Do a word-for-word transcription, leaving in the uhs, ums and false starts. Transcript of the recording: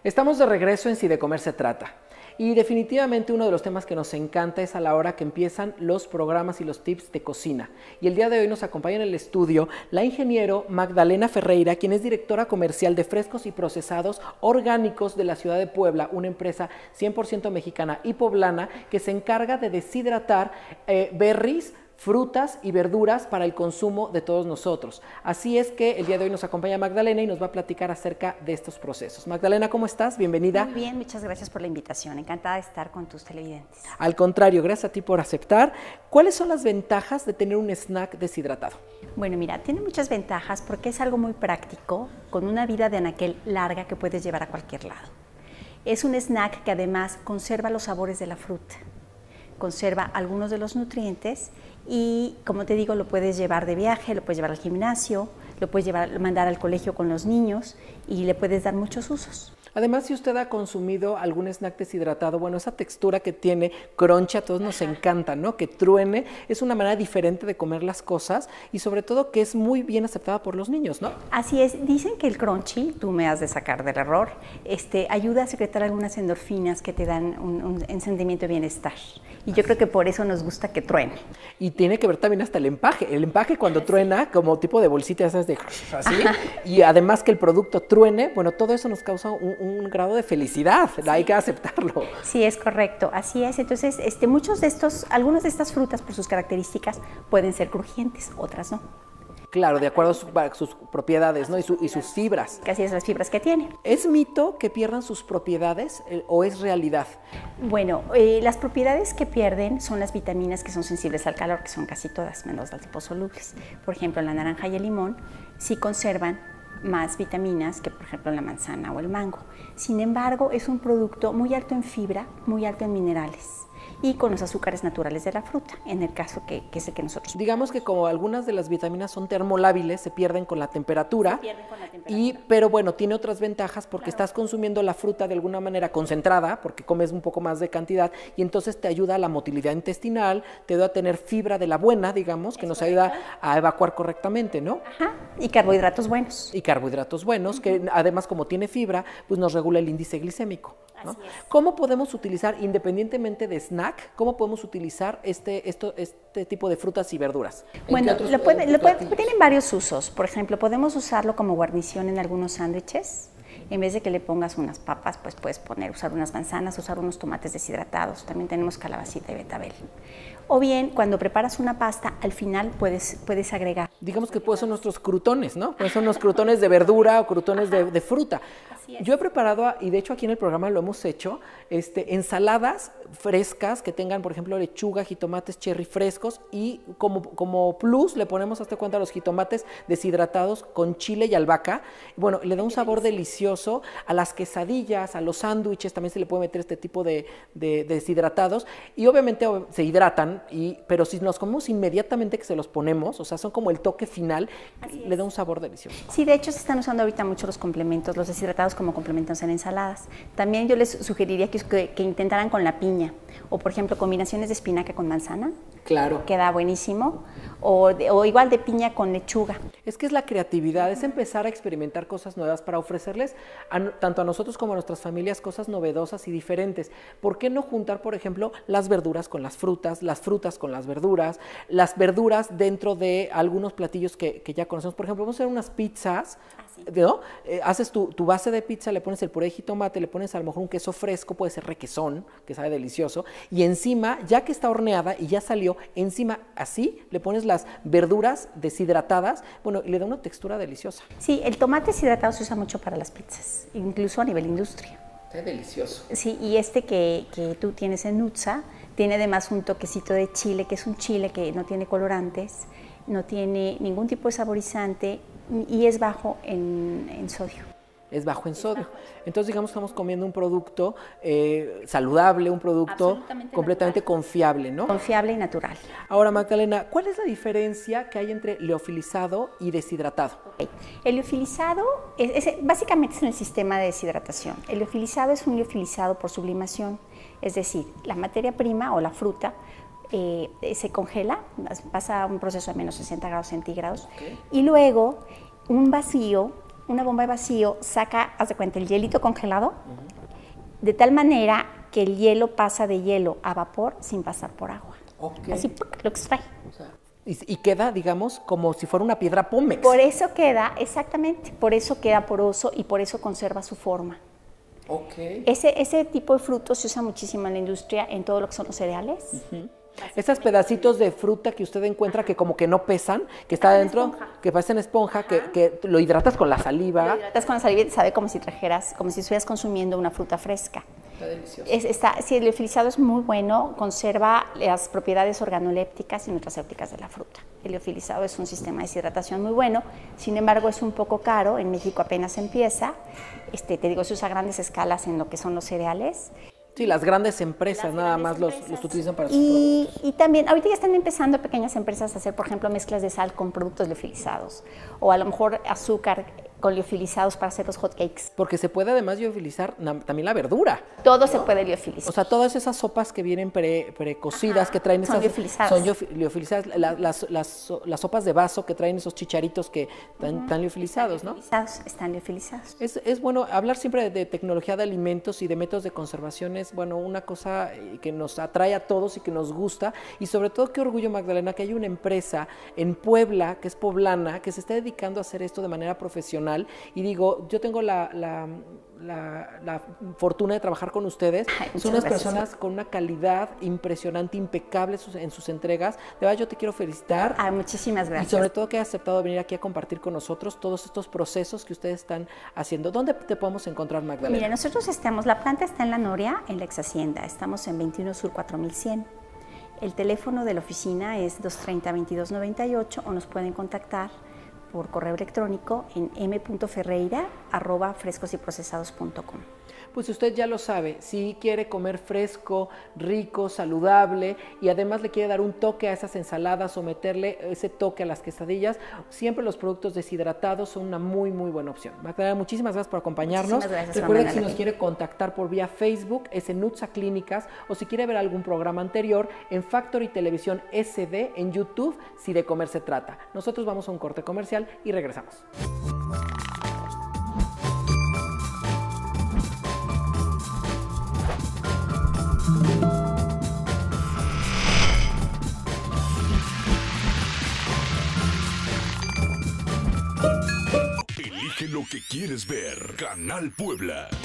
Estamos de regreso en Si de Comer se trata. Y definitivamente uno de los temas que nos encanta es a la hora que empiezan los programas y los tips de cocina. Y el día de hoy nos acompaña en el estudio la ingeniero Magdalena Ferreira, quien es directora comercial de Frescos y Procesados Orgánicos de la ciudad de Puebla, una empresa cien por ciento mexicana y poblana que se encarga de deshidratar eh, berries, frutas y verduras para el consumo de todos nosotros. Así es que el día de hoy nos acompaña Magdalena y nos va a platicar acerca de estos procesos. Magdalena, ¿cómo estás? Bienvenida. Muy bien, muchas gracias por la invitación. Encantada de estar con tus televidentes. Al contrario, gracias a ti por aceptar. ¿Cuáles son las ventajas de tener un snack deshidratado? Bueno, mira, tiene muchas ventajas porque es algo muy práctico, con una vida de anaquel larga que puedes llevar a cualquier lado. Es un snack que además conserva los sabores de la fruta, conserva algunos de los nutrientes y, como te digo, lo puedes llevar de viaje, lo puedes llevar al gimnasio, lo puedes llevar, mandar al colegio con los niños y le puedes dar muchos usos. Además, si usted ha consumido algún snack deshidratado, bueno, esa textura que tiene crunchy a todos nos encanta, ¿no? Que truene, es una manera diferente de comer las cosas y sobre todo que es muy bien aceptada por los niños, ¿no? Así es, dicen que el crunchy, tú me has de sacar del error, este, ayuda a secretar algunas endorfinas que te dan un, un, un sentimiento de bienestar. Y yo creo que por eso nos gusta que truene. Y tiene que ver también hasta el empaje. El empaje cuando sí. truena, como tipo de bolsita, esas de así, Ajá. y además que el producto truene, bueno, todo eso nos causa un, un grado de felicidad, sí. hay que aceptarlo. Sí, es correcto, así es. Entonces, este, muchos de estos, algunas de estas frutas por sus características pueden ser crujientes, otras no. Claro, de acuerdo a sus, a sus propiedades, ¿no? Y, su, y sus fibras. Así es, las fibras que tiene. ¿Es mito que pierdan sus propiedades eh, o es realidad? Bueno, eh, las propiedades que pierden son las vitaminas que son sensibles al calor, que son casi todas, menos las liposolubles. Por ejemplo, la naranja y el limón sí conservan más vitaminas que, por ejemplo, la manzana o el mango. Sin embargo, es un producto muy alto en fibra, muy alto en minerales y con los azúcares naturales de la fruta, en el caso que, que es el que nosotros... Digamos que como algunas de las vitaminas son termolábiles, se pierden con la temperatura, se pierden con la temperatura. Y, pero bueno, tiene otras ventajas porque claro. estás consumiendo la fruta de alguna manera concentrada, porque comes un poco más de cantidad, y entonces te ayuda a la motilidad intestinal, te ayuda a tener fibra de la buena, digamos, que es nos correcto. ayuda a evacuar correctamente, ¿no? Ajá, y carbohidratos buenos. Y carbohidratos buenos, uh-huh. que además como tiene fibra, pues nos regula el índice glicémico. ¿no? Así es. ¿Cómo podemos utilizar, independientemente de snack, cómo podemos utilizar este, esto, este tipo de frutas y verduras? Bueno, lo puede, lo puede, tienen varios usos. Por ejemplo, podemos usarlo como guarnición en algunos sándwiches. En vez de que le pongas unas papas, pues puedes poner, usar unas manzanas, usar unos tomates deshidratados. También tenemos calabacita y betabel. O bien, cuando preparas una pasta, al final puedes, puedes agregar. Digamos que pues son nuestros crutones, ¿no? Pues son los crutones de verdura o crutones de, de fruta. Así es. Yo he preparado, y de hecho aquí en el programa lo hemos hecho, este, ensaladas frescas que tengan, por ejemplo, lechuga, jitomates cherry frescos y como, como plus le ponemos hasta cuenta los jitomates deshidratados con chile y albahaca. Bueno, le da un sabor delicioso a las quesadillas, a los sándwiches, también se le puede meter este tipo de, de, de deshidratados y obviamente se hidratan, y, pero si nos comemos inmediatamente que se los ponemos, o sea, son como el toque final, le da un sabor delicioso. Sí, de hecho se están usando ahorita mucho los complementos, los deshidratados como complementos en ensaladas. También yo les sugeriría que, que, que intentaran con la piña, o por ejemplo combinaciones de espinaca con manzana. Claro. Queda buenísimo. O, de, o igual de piña con lechuga. Es que es la creatividad, es empezar a experimentar cosas nuevas para ofrecerles a, tanto a nosotros como a nuestras familias cosas novedosas y diferentes. ¿Por qué no juntar, por ejemplo, las verduras con las frutas, las frutas con las verduras, las verduras dentro de algunos platillos que, que ya conocemos? Por ejemplo, vamos a hacer unas pizzas, ah, sí. ¿no? Eh, haces tu, tu base de pizza, le pones el puré de jitomate, le pones a lo mejor un queso fresco, puede ser requesón, que sabe delicioso, y encima, ya que está horneada y ya salió, encima así le pones la las verduras deshidratadas, bueno, y le da una textura deliciosa. Sí, el tomate deshidratado se usa mucho para las pizzas, incluso a nivel industria. Es delicioso. Sí, y este que, que tú tienes en Nutza, tiene además un toquecito de chile, que es un chile que no tiene colorantes, no tiene ningún tipo de saborizante y es bajo en, en sodio. Es bajo en sodio. Entonces, digamos que estamos comiendo un producto eh, saludable, un producto completamente natural. Confiable, ¿no? Confiable y natural. Ahora, Magdalena, ¿cuál es la diferencia que hay entre liofilizado y deshidratado? Okay. El liofilizado, es, es, básicamente es en el sistema de deshidratación. El liofilizado es un liofilizado por sublimación, es decir, la materia prima o la fruta eh, se congela, pasa a un proceso de menos sesenta grados centígrados, okay. Y luego un vacío una bomba de vacío saca, haz de cuenta, el hielito congelado, uh-huh. de tal manera que el hielo pasa de hielo a vapor sin pasar por agua. Okay. Así lo extrae. O sea, y, y queda, digamos, como si fuera una piedra pómex. Por eso queda, exactamente, por eso queda poroso y por eso conserva su forma. Okay. Ese, ese tipo de frutos se usa muchísimo en la industria, en todo lo que son los cereales. Uh-huh. Esos pedacitos de fruta que usted encuentra que como que no pesan, que está adentro, que parecen esponja, que, que lo hidratas con la saliva. Lo hidratas con la saliva y sabe como si trajeras, como si estuvieras consumiendo una fruta fresca. Está delicioso. Es, está, sí, el liofilizado es muy bueno, conserva las propiedades organolépticas y nutracéuticas de la fruta. El liofilizado es un sistema de deshidratación muy bueno, sin embargo es un poco caro, en México apenas empieza. Este, te digo, se usa a grandes escalas en lo que son los cereales. Sí, las grandes empresas las nada grandes más empresas. Los, los utilizan para sus y, productos. Y también, ahorita ya están empezando pequeñas empresas a hacer, por ejemplo, mezclas de sal con productos liofilizados, o a lo mejor azúcar con liofilizados para hacer los hot cakes. Porque se puede además liofilizar también la verdura. Todo ¿no? se puede liofilizar. O sea, todas esas sopas que vienen pre, precocidas, que traen son esas... liofilizadas. Son liofilizadas. La, las, las, las sopas de vaso que traen esos chicharitos que están, uh-huh. están liofilizados, están ¿no? Liofilizados, están liofilizados. Es, es bueno hablar siempre de, de tecnología de alimentos y de métodos de conservación. Es, bueno, una cosa que nos atrae a todos y que nos gusta. Y sobre todo, qué orgullo, Magdalena, que hay una empresa en Puebla, que es poblana, que se está dedicando a hacer esto de manera profesional. Y digo, yo tengo la, la, la, la fortuna de trabajar con ustedes. Ay, son unas gracias. personas con una calidad impresionante, impecable en sus entregas. De verdad, yo te quiero felicitar. Ay, muchísimas gracias. Y sobre todo que hayas aceptado venir aquí a compartir con nosotros todos estos procesos que ustedes están haciendo. ¿Dónde te podemos encontrar, Magdalena? Mira, nosotros estamos, la planta está en La Noria, en la ex hacienda. Estamos en veintiuno Sur cuatro mil cien. El teléfono de la oficina es dos treinta, veintidós noventa y ocho o nos pueden contactar por correo electrónico en m punto ferreira arroba frescos y procesados punto com. Pues usted ya lo sabe, si quiere comer fresco, rico, saludable y además le quiere dar un toque a esas ensaladas o meterle ese toque a las quesadillas, siempre los productos deshidratados son una muy, muy buena opción. Magdalena, muchísimas gracias por acompañarnos. Muchísimas gracias, Recuerde que si nos quiere contactar por vía Facebook, es en Nutsa Clínicas, o si quiere ver algún programa anterior, en Factory Televisión S D en YouTube, si de comer se trata. Nosotros vamos a un corte comercial y regresamos. Elige lo que quieres ver. Canal Puebla.